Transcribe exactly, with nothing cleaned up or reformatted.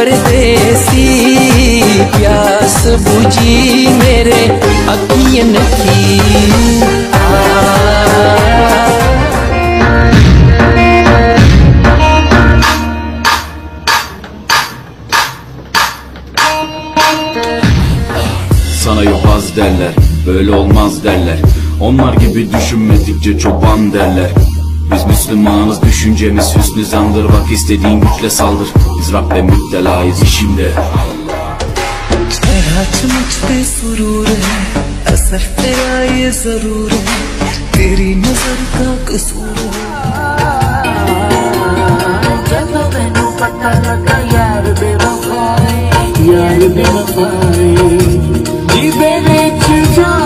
परदेसी प्यास बुझी मेरे अखियन की। Sana yobaz derler, böyle olmaz derler. Onlar gibi düşünmedikçe çoban derler. Biz Müslümanız, düşüncemiz hüsnü zandır. Bak istediğin güçle saldır, biz Rabbe müptelayız işimde. रात मुझ पे सुरूर है, असर तेरा ये जरूर है, तेरी नजर का कसूर है। जब मैनू पता लगा यार बेवफा है, यार बेवफा है, नी मेरे च जा